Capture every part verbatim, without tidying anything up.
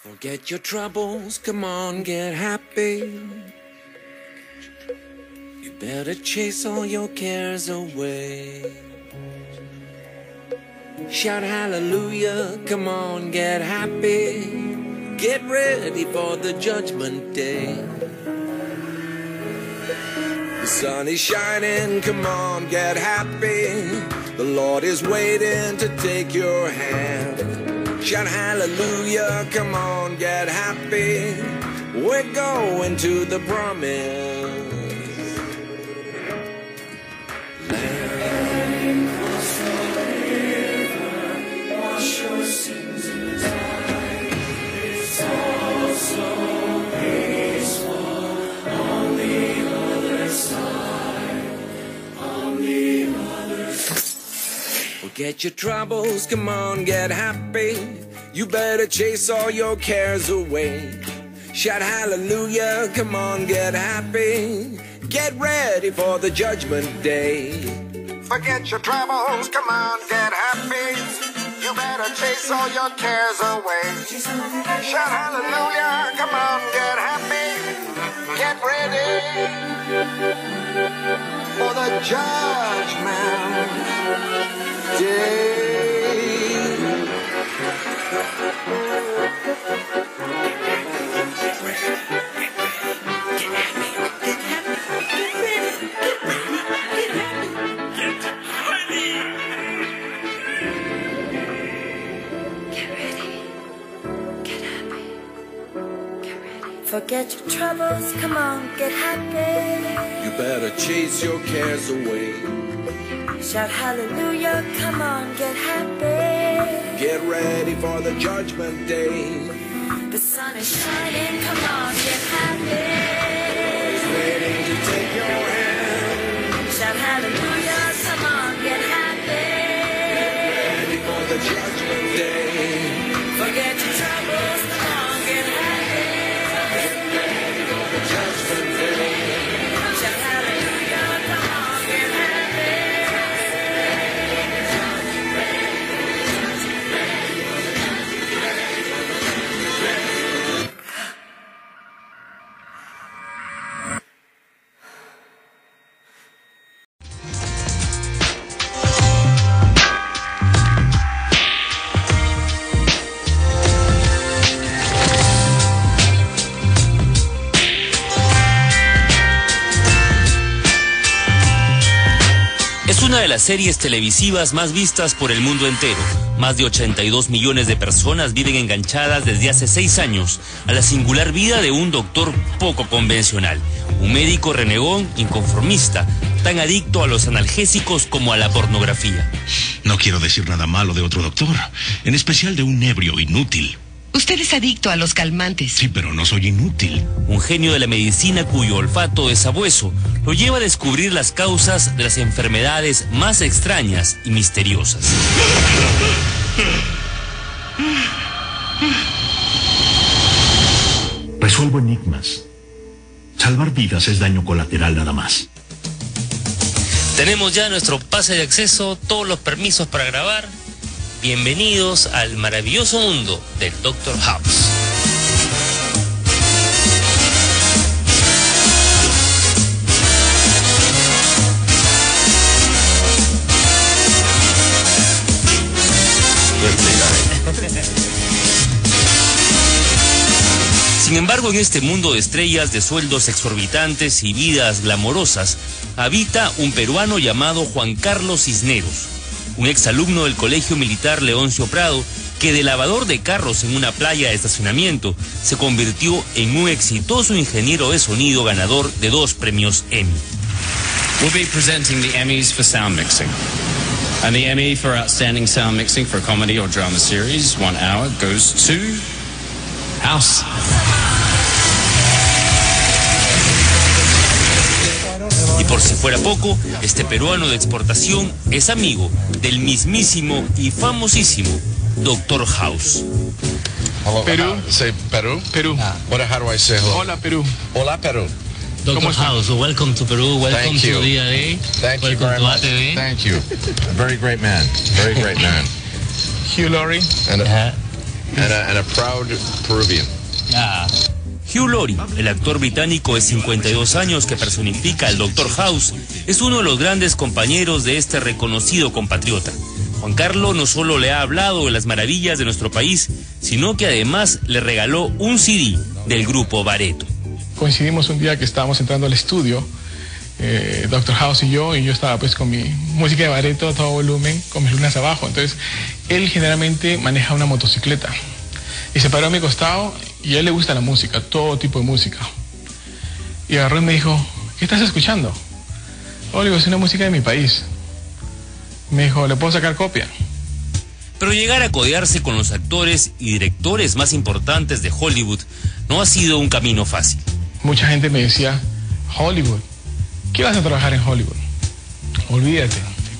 Forget your troubles, come on, get happy. You better chase all your cares away. Shout hallelujah, come on, get happy. Get ready for the judgment day. The sun is shining, come on, get happy. The Lord is waiting to take your hand. Shout hallelujah, come on, get happy. We're going to the promise land. Cross the river, wash your sins in the tide. It's all so peaceful on the other side, on the other side. Forget your troubles, come on, get happy. You better chase all your cares away. Shout hallelujah, come on, get happy. Get ready for the judgment day. Forget your troubles, come on, get happy. You better chase all your cares away. Shout hallelujah, come on, get happy. Get ready for the judgment day. Forget your troubles, come on, get happy. You better chase your cares away. Shout hallelujah, come on, get happy. Get ready for the judgment day. The sun is shining, come on, get happy. He's waiting to take your hand. Shout hallelujah, come on, get happy. Get ready for the judgment day. Forget your troubles, come on, get happy. Get ready for the judgment day. Shout hallelujah, come on, get happy. Es una de las series televisivas más vistas por el mundo entero. Más de ochenta y dos millones de personas viven enganchadas desde hace seis años a la singular vida de un doctor poco convencional. Un médico renegón, inconformista, tan adicto a los analgésicos como a la pornografía. No quiero decir nada malo de otro doctor, en especial de un ebrio inútil. Usted es adicto a los calmantes. Sí, pero no soy inútil. Un genio de la medicina cuyo olfato es sabueso lo lleva a descubrir las causas de las enfermedades más extrañas y misteriosas. Resuelvo enigmas. Salvar vidas es daño colateral nada más. Tenemos ya nuestro pase de acceso, todos los permisos para grabar. Bienvenidos al maravilloso mundo del Doctor House. Sin embargo, en este mundo de estrellas, de sueldos exorbitantes y vidas glamorosas, habita un peruano llamado Juan Carlos Cisneros, un exalumno del Colegio Militar Leoncio Prado, que de lavador de carros en una playa de estacionamiento se convirtió en un exitoso ingeniero de sonido ganador de dos premios Emmy. We'll be presenting the Emmys for sound mixing. And the Emmy for Outstanding Sound Mixing for a Comedy or Drama Series, one hour, goes to House. Y por si fuera poco, este peruano de exportación es amigo del mismísimo y famosísimo Doctor House. Hello, Perú. How, say Peru. Peru. Ah. What? How do I say hello? Hola, Perú. Hola, Peru. Doctor House, welcome to Peru, welcome Thank you. to D A A, Thank you welcome very to much. A T V. Thank you. Very great man. Very great man. Hugh Laurie. And Uh, and a, and a proud Peruvian. Ah. Hugh Laurie, el actor británico de cincuenta y dos años que personifica al doctor House, es uno de los grandes compañeros de este reconocido compatriota. Juan Carlos no solo le ha hablado de las maravillas de nuestro país, sino que además le regaló un C D del grupo Barretto. Coincidimos un día que estábamos entrando al estudio, eh, doctor House y yo, y yo estaba pues con mi música de Barretto a todo volumen, con mis lunas abajo. Entonces, él generalmente maneja una motocicleta. Y se paró a mi costado y a él le gusta la música, todo tipo de música. Y agarró y me dijo, ¿qué estás escuchando? Oh, le digo, es una música de mi país. Me dijo, ¿le puedo sacar copia? Pero llegar a codearse con los actores y directores más importantes de Hollywood no ha sido un camino fácil. Mucha gente me decía, Hollywood, ¿qué vas a trabajar en Hollywood? Olvídate.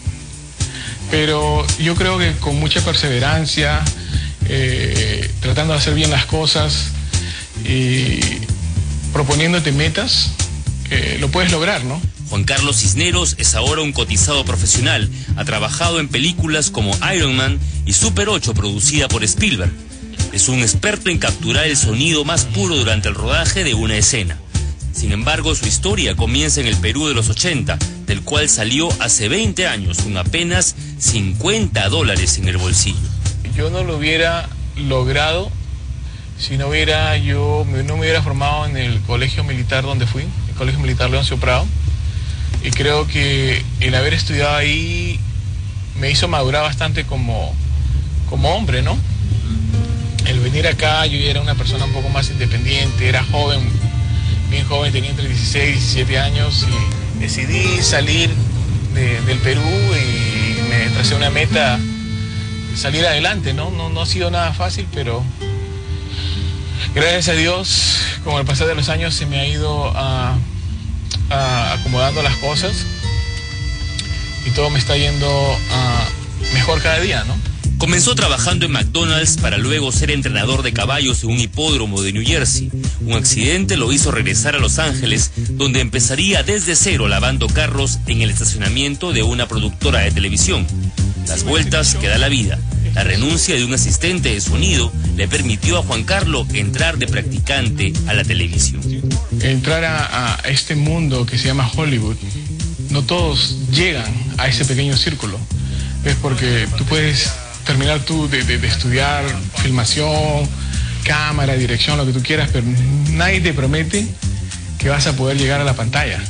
Pero yo creo que con mucha perseverancia, eh, tratando de hacer bien las cosas y proponiéndote metas, eh, lo puedes lograr, ¿no? Juan Carlos Cisneros es ahora un cotizado profesional. Ha trabajado en películas como Iron Man y Super ocho, producida por Spielberg. Es un experto en capturar el sonido más puro durante el rodaje de una escena. Sin embargo, su historia comienza en el Perú de los ochenta, del cual salió hace veinte años con apenas cincuenta dólares en el bolsillo. Yo no lo hubiera logrado si no hubiera yo no me hubiera formado en el colegio militar donde fui, el Colegio Militar Leoncio Prado. Y creo que el haber estudiado ahí me hizo madurar bastante como, como hombre, ¿no? El venir acá, yo ya era una persona un poco más independiente, era joven, bien joven, tenía entre dieciséis y diecisiete años, y decidí salir de, del Perú y me tracé una meta, salir adelante, ¿no? No, no ha sido nada fácil, pero gracias a Dios, con el pasar de los años se me ha ido a... Uh, acomodando las cosas y todo me está yendo uh, mejor cada día, ¿no? Comenzó trabajando en McDonald's para luego ser entrenador de caballos en un hipódromo de New Jersey. Un accidente lo hizo regresar a Los Ángeles, donde empezaría desde cero lavando carros en el estacionamiento de una productora de televisión. Las vueltas que da la vida. La renuncia de un asistente de sonido le permitió a Juan Carlos entrar de practicante a la televisión. Entrar a, a este mundo que se llama Hollywood, no todos llegan a ese pequeño círculo. Es porque tú puedes terminar tú de, de, de estudiar filmación, cámara, dirección, lo que tú quieras, pero nadie te promete que vas a poder llegar a la pantalla.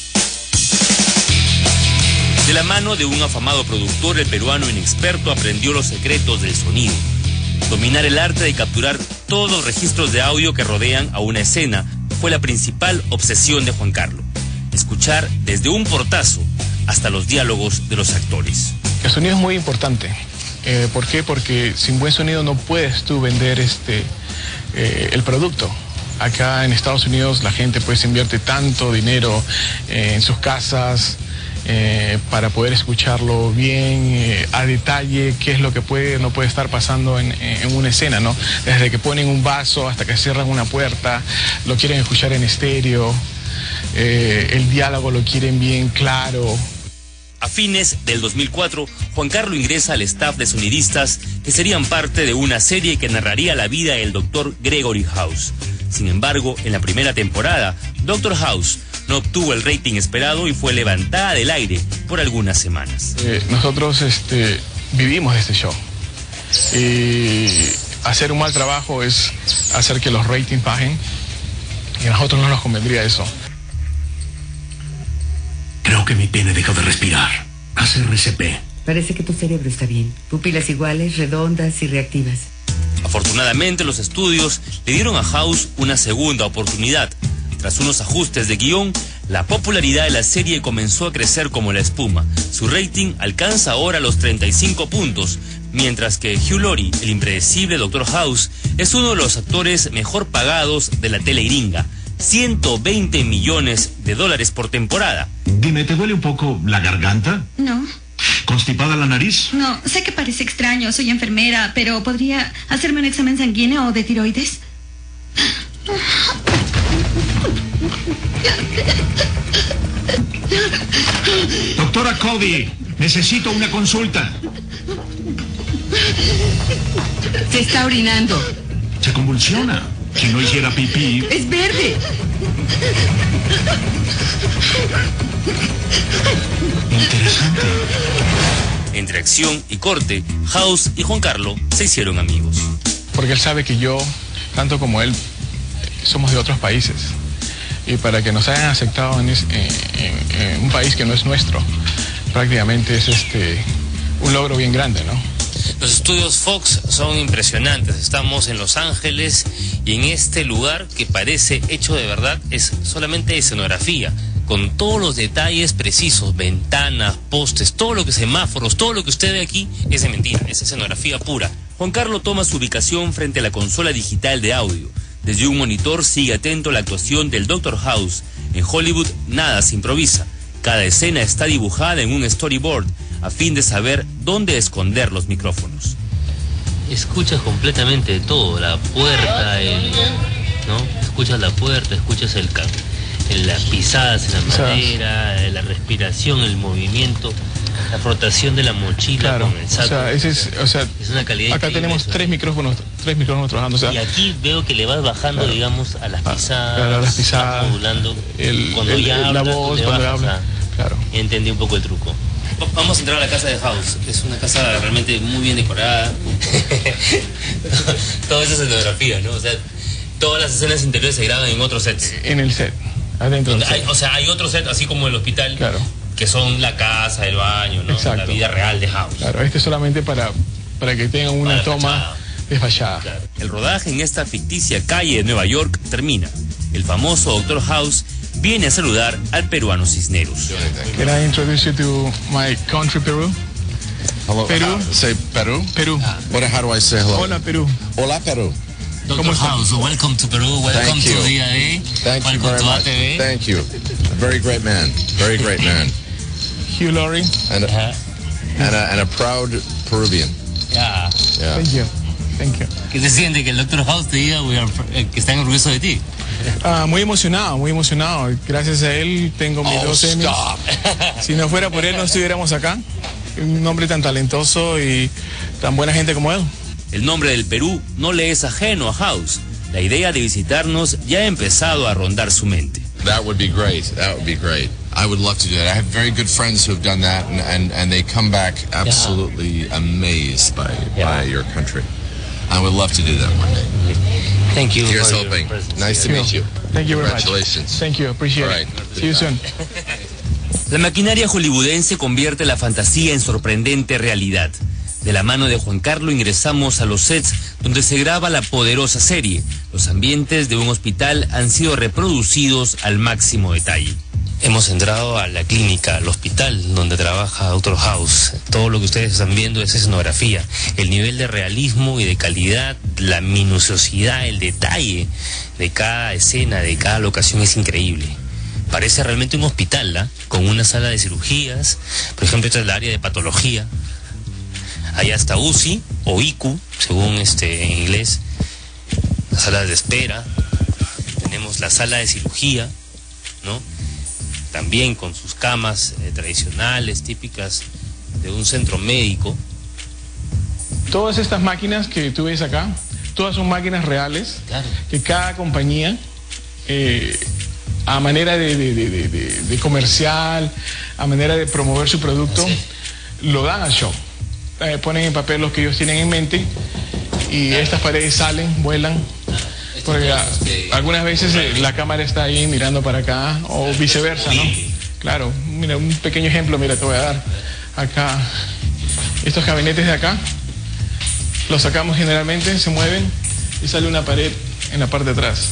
De la mano de un afamado productor, el peruano inexperto aprendió los secretos del sonido. Dominar el arte de capturar todos los registros de audio que rodean a una escena fue la principal obsesión de Juan Carlos. Escuchar desde un portazo hasta los diálogos de los actores. El sonido es muy importante. Eh, ¿Por qué? Porque sin buen sonido no puedes tú vender este, eh, el producto. Acá en Estados Unidos la gente pues invierte tanto dinero eh, en sus casas, Eh, para poder escucharlo bien, eh, a detalle, qué es lo que puede no puede estar pasando en, en una escena, ¿no? Desde que ponen un vaso hasta que cierran una puerta, lo quieren escuchar en estéreo, eh, el diálogo lo quieren bien claro. A fines del dos mil cuatro, Juan Carlos ingresa al staff de sonidistas que serían parte de una serie que narraría la vida del doctor Gregory House. Sin embargo, en la primera temporada, doctor House no obtuvo el rating esperado y fue levantada del aire por algunas semanas. Eh, nosotros este, vivimos de este show. Y hacer un mal trabajo es hacer que los ratings bajen. Y a nosotros no nos convendría eso. Creo que mi pene dejó de respirar. Haz R C P. Parece que tu cerebro está bien. Pupilas iguales, redondas y reactivas. Afortunadamente, los estudios le dieron a House una segunda oportunidad. Tras unos ajustes de guión, la popularidad de la serie comenzó a crecer como la espuma. Su rating alcanza ahora los treinta y cinco puntos, mientras que Hugh Laurie, el impredecible doctor House, es uno de los actores mejor pagados de la tele gringa. ciento veinte millones de dólares por temporada. Dime, ¿te duele un poco la garganta? No. ¿Constipada la nariz? No, sé que parece extraño, soy enfermera, pero ¿podría hacerme un examen sanguíneo o de tiroides? Doctora Cody, necesito una consulta. Se está orinando. Se convulsiona. Si no hiciera pipí... ¡Es verde! Interesante. Entre acción y corte, House y Juan Carlo se hicieron amigos. Porque él sabe que yo, tanto como él, somos de otros países. Y para que nos hayan aceptado en, es, en, en, en un país que no es nuestro, prácticamente es este un logro bien grande, ¿no? Los estudios Fox son impresionantes. Estamos en Los Ángeles y en este lugar que parece hecho de verdad es solamente escenografía, con todos los detalles precisos, ventanas, postes, todo lo que semáforos, todo lo que usted ve aquí es de mentira, es escenografía pura. Juan Carlo toma su ubicación frente a la consola digital de audio. Desde un monitor sigue atento a la actuación del doctor House. En Hollywood nada se improvisa. Cada escena está dibujada en un storyboard a fin de saber dónde esconder los micrófonos. Escuchas completamente todo, la puerta, el, ¿no? Escuchas la puerta, escuchas el, el las pisadas en la madera, la respiración, el movimiento, la frotación de la mochila, claro, con el saco. O sea, ese es, o sea, es una calidad acá tenemos eso, tres micrófonos, tres micrófonos trabajando. O sea, y aquí veo que le vas bajando, claro, digamos, a las pisadas, claro, a las pisadas, modulando. El, cuando el, ya la hablas, voz, te cuando bajas, habla, a, claro. Entendí un poco el truco. Vamos a entrar a la casa de House. Es una casa realmente muy bien decorada. Todo eso es escenografía, ¿no? O sea, todas las escenas interiores se graban en otros sets. En el set, adentro del hay, set. O sea, hay otros sets, así como el hospital, claro, que son la casa, el baño, ¿no? Exacto. La vida real de House. Claro, este es solamente para, para que tengan una para toma desfachada. Claro. El rodaje en esta ficticia calle de Nueva York termina. El famoso doctor House viene a saludar al peruano Cisneros. Can I introduce you to my country, Peru? Hello. Peru. Uh, say Peru. Peru. What? How do I say hello? Hola, Perú. Hola, Peru. doctor House, welcome to Peru. Welcome Thank you. to D A A. Thank welcome you very to much. A T V. Thank you. A very great man. Very great man. Hugh Laurie. And a, Uh-huh. and a, and a proud Peruvian. Yeah. Yeah. Thank you. Thank you. ¿Qué se siente que el doctor House te diga we are, eh, que están orgullosos de ti? Ah, muy emocionado, muy emocionado. Gracias a él tengo mis Oh, dos Emmys. stop. Si no fuera por él no estuviéramos acá. Un hombre tan talentoso y tan buena gente como él. El nombre del Perú no le es ajeno a House. La idea de visitarnos ya ha empezado a rondar su mente. That would be great. That would be great. I would love to do that. I have very good friends who have done that, and, and, and they come back absolutely yeah. amazed by, yeah. by your country. I would love to do that one day. Thank you. Here's hoping. Nice to meet you. Thank you very much. Congratulations. Thank you. Appreciate All right. it. See you soon. La maquinaria hollywoodense convierte la fantasía en sorprendente realidad. De la mano de Juan Carlo ingresamos a los sets donde se graba la poderosa serie. Los ambientes de un hospital han sido reproducidos al máximo detalle. Hemos entrado a la clínica, al hospital donde trabaja doctor House. Todo lo que ustedes están viendo es escenografía. El nivel de realismo y de calidad, la minuciosidad, el detalle de cada escena, de cada locación es increíble. Parece realmente un hospital, ¿eh? Con una sala de cirugías. Por ejemplo, esta es la área de patología. Hay hasta U C I o I C U, según este en inglés. Las salas de espera. Tenemos la sala de cirugía, ¿no? También con sus camas eh, tradicionales, típicas de un centro médico. Todas estas máquinas que tú ves acá, todas son máquinas reales, claro, que cada compañía, eh, a manera de, de, de, de, de comercial, a manera de promover su producto, sí, lo dan al show. Eh, ponen en papel lo que ellos tienen en mente y claro, estas paredes salen, vuelan. Porque a, algunas veces eh, la cámara está ahí mirando para acá o viceversa, ¿no? Claro, mira, un pequeño ejemplo, mira, te voy a dar. Acá, estos gabinetes de acá, los sacamos generalmente, se mueven y sale una pared en la parte de atrás.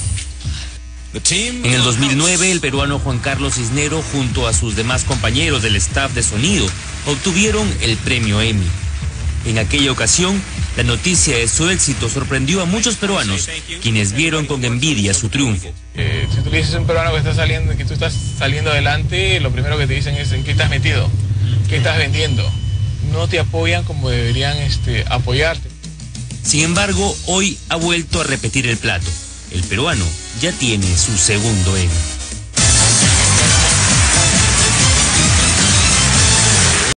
En el dos mil nueve, el peruano Juan Carlos Cisneros, junto a sus demás compañeros del staff de sonido, obtuvieron el premio Emmy. En aquella ocasión, la noticia de su éxito sorprendió a muchos peruanos, quienes vieron con envidia su triunfo. Eh, si tú le dices a un peruano que, está saliendo, que tú estás saliendo adelante, lo primero que te dicen es ¿en qué estás metido? ¿Qué estás vendiendo? No te apoyan como deberían este, apoyarte. Sin embargo, hoy ha vuelto a repetir el plato. El peruano ya tiene su segundo Emmy.